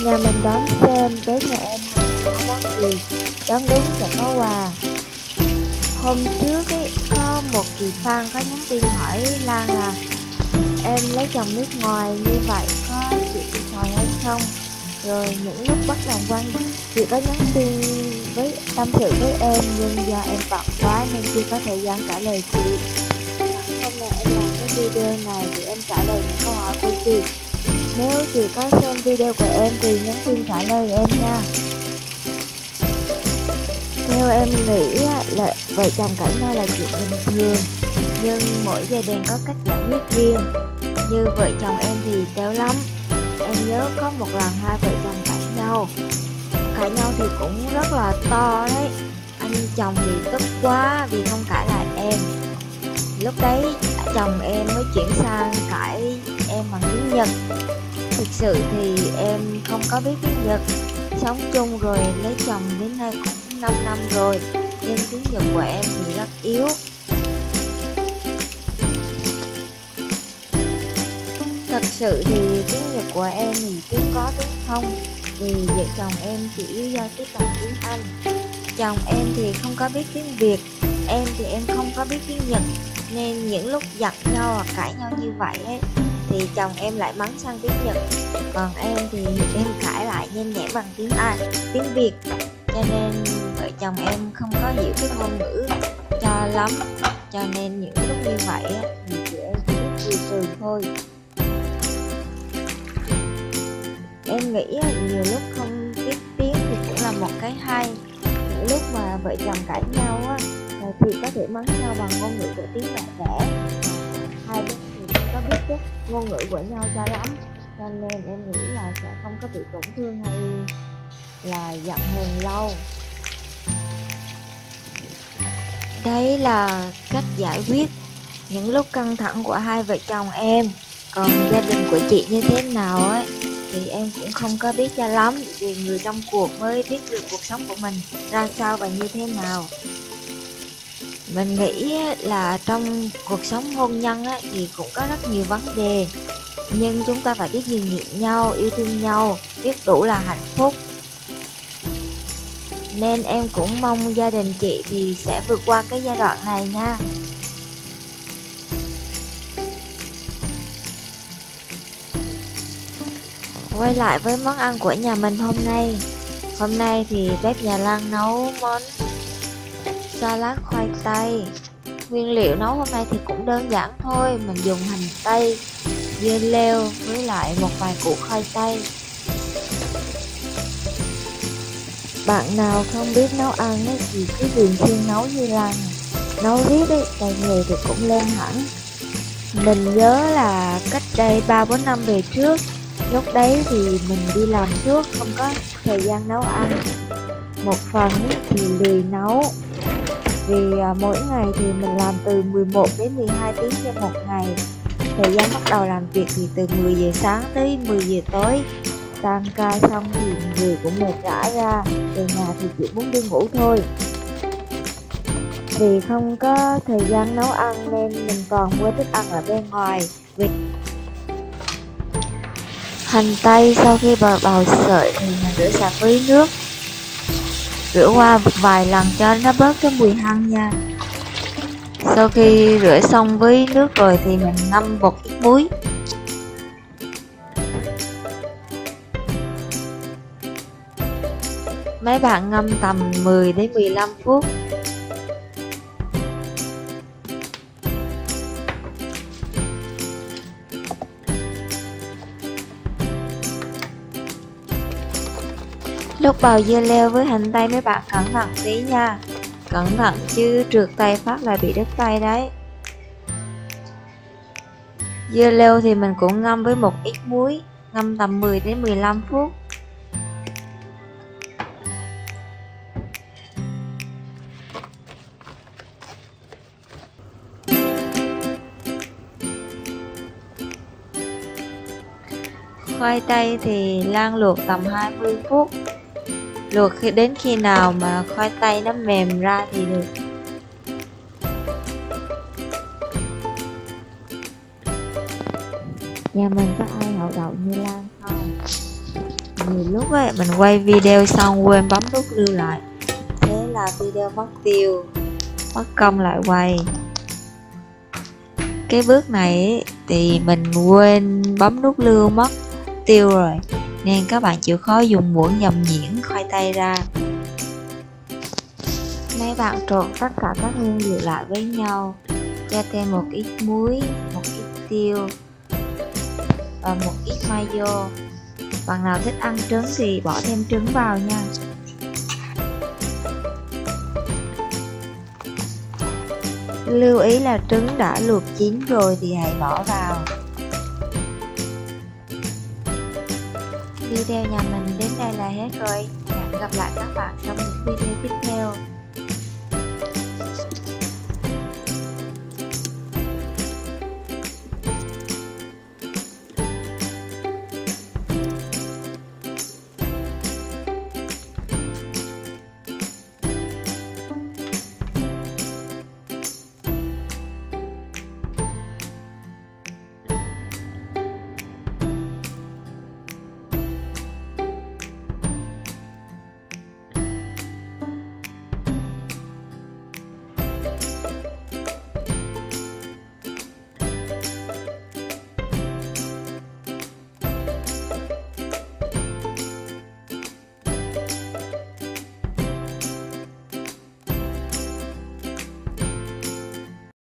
Nhà mình đón xem tới nhà em có món gì, đón đúng sẽ có quà. Hôm trước ấy, có một chị fan có nhắn tin hỏi Lan là em lấy chồng nước ngoài như vậy có chịu thiệt thòi hay không. Rồi những lúc bắt đầu quanh, chị có nhắn tin tâm sự với em, nhưng do em bận quá nên chưa có thời gian trả lời chị. Hôm nay em làm cái video này thì em trả lời những câu hỏi của chị. Nếu chị có xem video của em thì nhắn tin trả lời em nha. Theo em nghĩ là vợ chồng cãi nhau là chuyện bình thường, nhưng mỗi gia đình có cách giải quyết riêng. Như vợ chồng em thì tếu lắm. Em nhớ có một lần hai vợ chồng cãi nhau thì cũng rất là to đấy. Anh chồng thì tức quá vì không cãi lại em. Lúc đấy chồng em mới chuyển sang cãi em bằng tiếng Nhật. Thực sự thì em không có biết tiếng Nhật. Sống chung rồi lấy chồng đến nay cũng 5 năm rồi, nên tiếng Nhật của em thì rất yếu. Thật sự thì tiếng Nhật của em thì tiếng có tiếng không, vì vợ chồng em chỉ giao tiếp bằng tiếng Anh. Chồng em thì không có biết tiếng Việt, em thì em không có biết tiếng Nhật, nên những lúc giận nhau hoặc cãi nhau như vậy ấy, thì chồng em lại mắng sang tiếng Nhật, còn em thì em cãi lại nhem nhẽ bằng tiếng Việt, cho nên vợ chồng em không có hiểu cái ngôn ngữ cho lắm. Cho nên những lúc như vậy thì chị em chỉ biết cười cười thôi. Em nghĩ nhiều lúc không biết tiếng thì cũng là một cái hay. Những lúc mà vợ chồng cãi nhau thì có thể mắng nhau bằng ngôn ngữ của tiếng mẹ đẻ. Hai bên thì không có biết cái ngôn ngữ của nhau cho lắm, cho nên em nghĩ là sẽ không có bị tổn thương hay là giận hờn lâu. Đấy là cách giải quyết những lúc căng thẳng của hai vợ chồng em. Còn gia đình của chị như thế nào ấy thì em cũng không có biết cho lắm, vì người trong cuộc mới biết được cuộc sống của mình ra sao và như thế nào. Mình nghĩ là trong cuộc sống hôn nhân thì cũng có rất nhiều vấn đề, nhưng chúng ta phải biết nhường nhịn nhau, yêu thương nhau, biết đủ là hạnh phúc. Nên em cũng mong gia đình chị thì sẽ vượt qua cái giai đoạn này nha. Quay lại với món ăn của nhà mình hôm nay. Hôm nay thì bếp nhà Lan nấu món salad khoai tây. Nguyên liệu nấu hôm nay thì cũng đơn giản thôi. Mình dùng hành tây, dưa leo với lại một vài củ khoai tây. Bạn nào không biết nấu ăn thì cứ thường xuyên nấu như Lan. Nấu riết tay nghề thì cũng lên hẳn. Mình nhớ là cách đây 3-4 năm về trước, lúc đấy thì mình đi làm suốt, không có thời gian nấu ăn. Một phần thì lười nấu, vì mỗi ngày thì mình làm từ 11 đến 12 tiếng trên một ngày. Thời gian bắt đầu làm việc thì từ 10 giờ sáng tới 10 giờ tối. Tan ca xong thì người cũng mệt rã ra, về nhà thì chỉ muốn đi ngủ thôi. Vì không có thời gian nấu ăn nên mình toàn mua thức ăn ở bên ngoài. Hành tây sau khi bào sợi thì mình rửa sạch với nước, rửa qua vài lần cho nó bớt cái mùi hăng nha. Sau khi rửa xong với nước rồi thì mình ngâm một ít muối. Mấy bạn ngâm tầm 10 đến 15 phút. Lúc bào dưa leo với hành tây mấy bạn cẩn thận tí nha. Cẩn thận chứ trượt tay phát là bị đứt tay đấy. Dưa leo thì mình cũng ngâm với một ít muối, ngâm tầm 10 đến 15 phút. Khoai tây thì Lan luộc tầm 20 phút. Luộc đến khi nào mà khoai tây nó mềm ra thì được. Nhà mình có ai hậu đậu như Lan không? Nhiều lúc ấy, mình quay video xong quên bấm nút lưu lại, thế là video mất tiêu, mất công lại quay. Cái bước này ấy, thì mình quên bấm nút lưu mất tiêu rồi, nên các bạn chịu khó dùng muỗng nhầm nhuyễn khoai tây ra. Mấy bạn trộn tất cả các nguyên liệu lại với nhau, cho thêm một ít muối, một ít tiêu và một ít mayo. Bạn nào thích ăn trứng thì bỏ thêm trứng vào nha. Lưu ý là trứng đã luộc chín rồi thì hãy bỏ vào. Video nhà mình đến đây là hết rồi. Hẹn gặp lại các bạn trong những video tiếp theo.